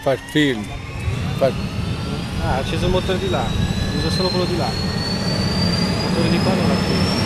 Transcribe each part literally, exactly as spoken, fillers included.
fa il film. Fa... Ah, ha acceso il motore di là, usa solo quello di là. Il motore di qua non l'ha acceso.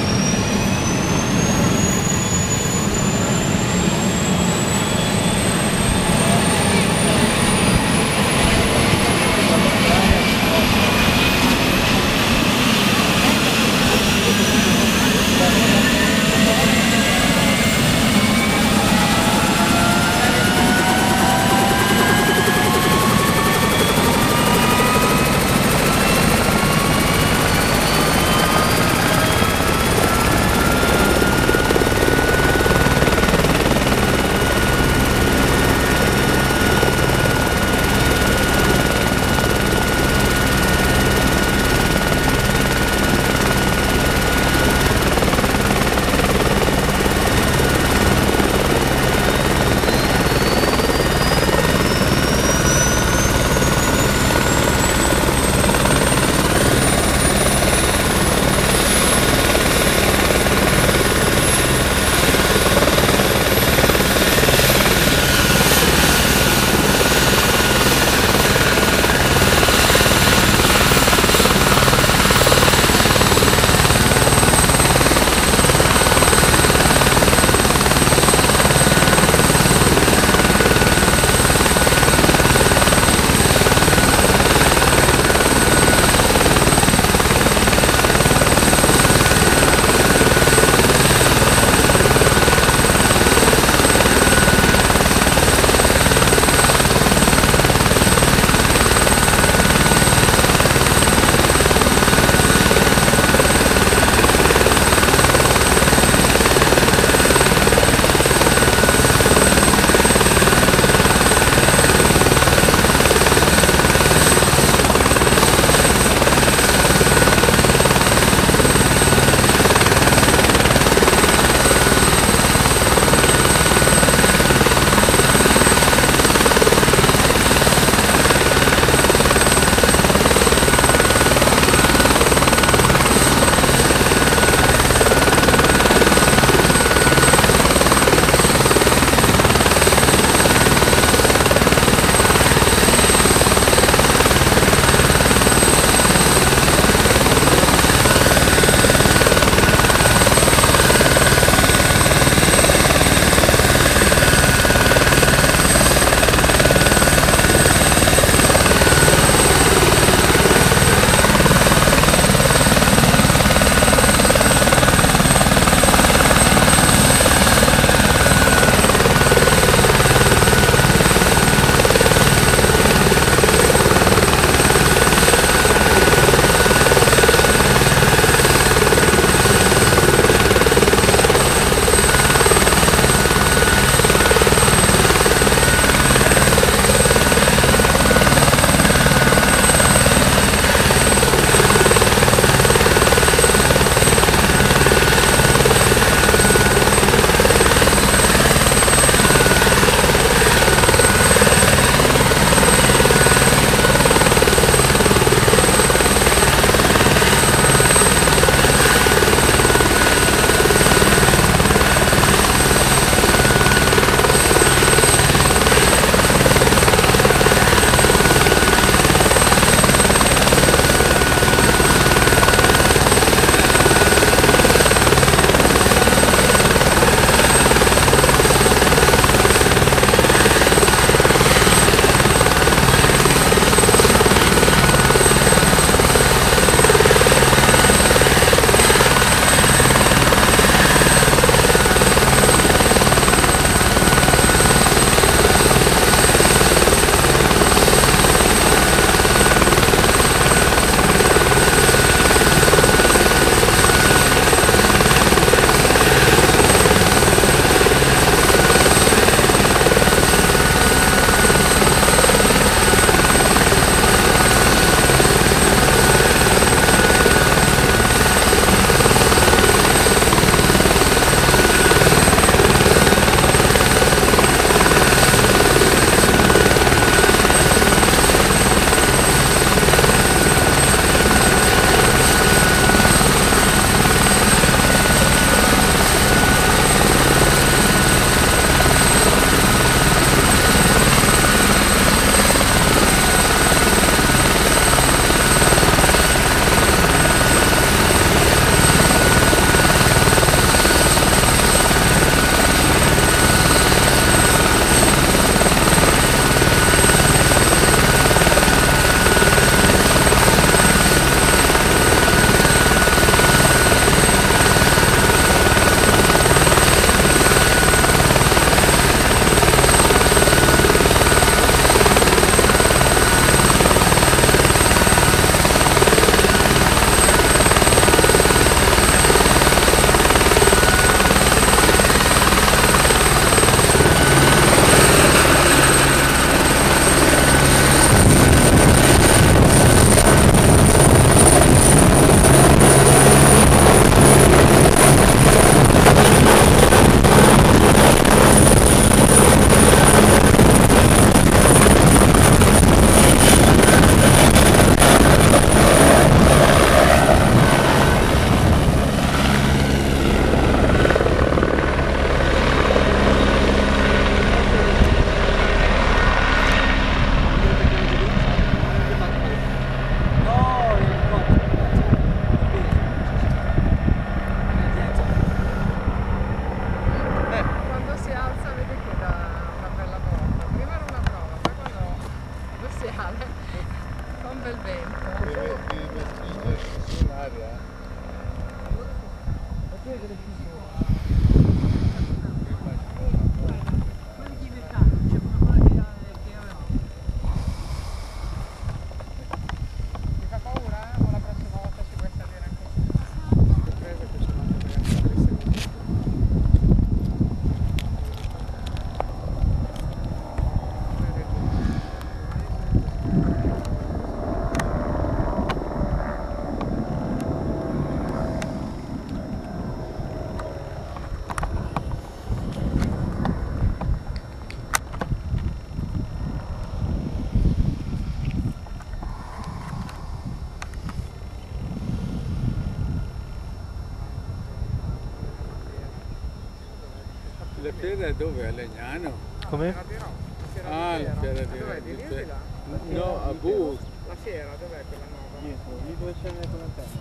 fiera dove? A Legnano? Come? Ah, la fiera di Dov'è? Di lì o di là? No, a Bus. La fiera, dov'è quella nuova? Dietro, lì dove c'è l'antenna.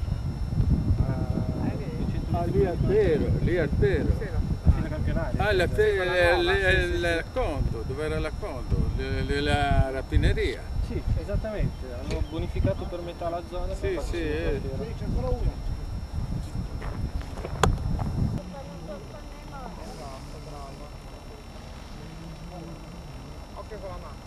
Ah, lì al Pero, lì al Pero. La fine campionaria. Ah, la fiera, il Condo, dove era la Condo? La rapineria. Sì, esattamente, hanno bonificato per metà la zona. Sì, per sì, farci eh. la fiera. C'è solo uno. Occhio con la mano.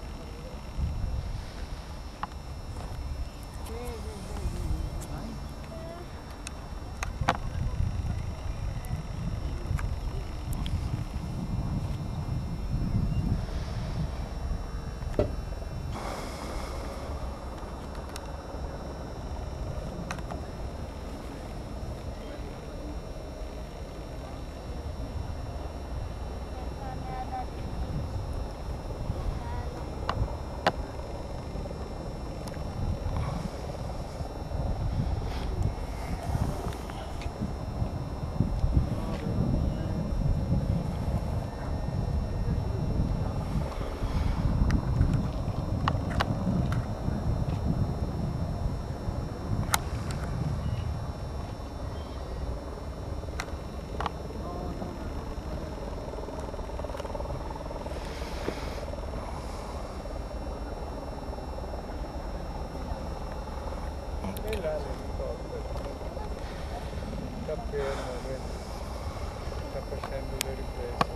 E là l'elicottero sta fermo, vedi? Sta facendo le riprese.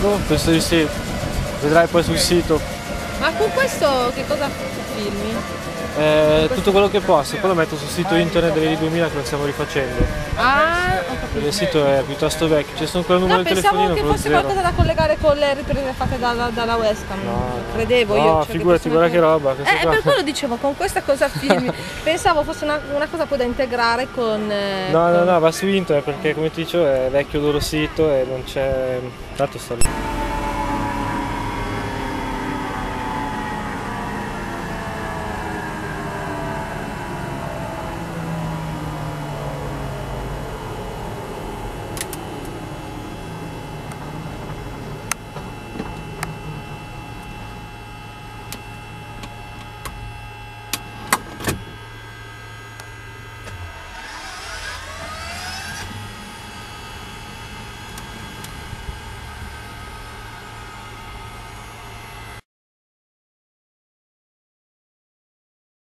Boh, penso di sì. Vedrai poi sul sito. Ma con questo che cosa filmi? Eh, tutto quello che posso, poi lo metto sul sito internet delle duemila che lo stiamo rifacendo. Ah, ho capito. Il sito è piuttosto vecchio, c'è solo quel numero No, di pensavo telefonino, che quello fosse zero. qualcosa da collegare con le riprese fatte dalla, dalla webcam. No, Credevo no, io. Cioè, figurati, che guarda che fosse- roba. Questo Eh, qua. per quello dicevo, con questa cosa filmi. Pensavo fosse una, una cosa poi da integrare con... eh, No, no, con- no, va su internet perché come ti dicevo è vecchio il loro sito e non c'è... Tanto sta lì.